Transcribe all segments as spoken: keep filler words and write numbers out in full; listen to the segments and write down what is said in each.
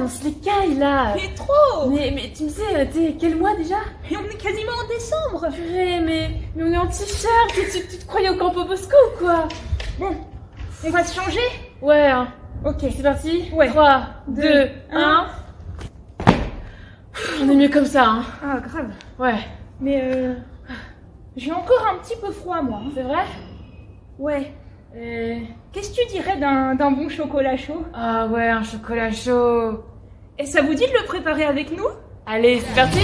on se les caille là. Mais trop. Mais, mais tu me sais, t'es quel mois déjà? Et on est quasiment en décembre. Purée, mais, mais on est en t-shirt, tu, tu, tu te croyais au Campo Bosco ou quoi? Bon, on va se changer? Ouais, hein. Ok. C'est parti? Ouais. trois, deux, un. On est mieux comme ça, hein. Ah, grave. Ouais. Mais euh... j'ai encore un petit peu froid, moi. C'est vrai? Ouais. Et... Qu'est-ce que tu dirais d'un d'un bon chocolat chaud? Ah ouais, un chocolat chaud. Et ça vous dit de le préparer avec nous? Allez, c'est parti.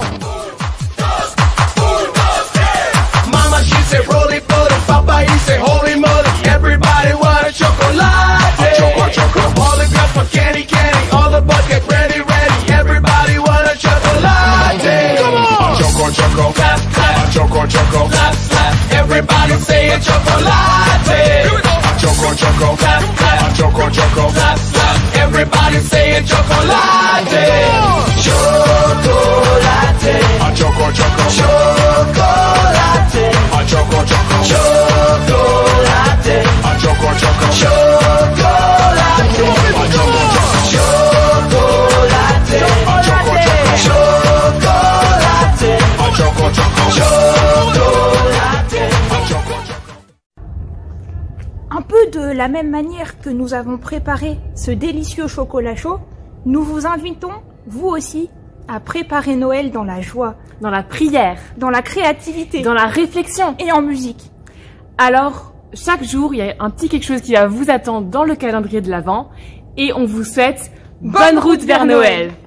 Mama, she said, roll it, roll it. Papa, he said, holy moly. Everybody want a chocolate. A choco, choco. All the girls want candy, candy. All the boys get ready, ready. Everybody want a chocolate. Come on. A choco, choco. Clap, clap. A choco, choco. Clap, clap. Everybody say a chocolate. Here we go. A choco, choco. Clap, clap. A choco, choco. Clap, clap. Everybody say a chocolate. Chocolate. A choco, choco. Chocolate. A choco, choco. Chocolate. A choco, choco. Chocolate. A choco, choco. Chocolate. A choco, choco. Chocolate. A choco, choco. Chocolate. A choco, choco. Un peu de la même manière que nous avons préparé ce délicieux chocolat chaud, nous vous invitons, vous aussi, à préparer Noël dans la joie, Dans la prière, dans la créativité dans la réflexion. et en musique. Alors, chaque jour, il y a un petit quelque chose qui va vous attendre dans le calendrier de l'Avent. Et on vous souhaite bonne route vers Noël.